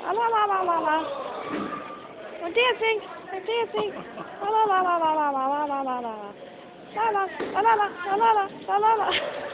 La la la la la la. We're dancing. We're dancing. La la la la la la la la la la la. La la la la la la la la la.